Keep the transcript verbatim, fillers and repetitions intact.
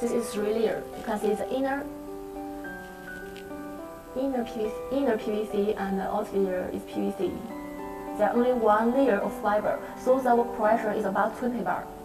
This is three layer. You can see the inner, inner P V C, inner P V C, and the outer layer is P V C. There are only one layer of fiber, so the work pressure is about twenty bar.